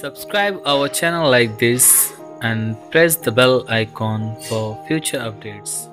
Subscribe our channel like this and press the bell icon for future updates.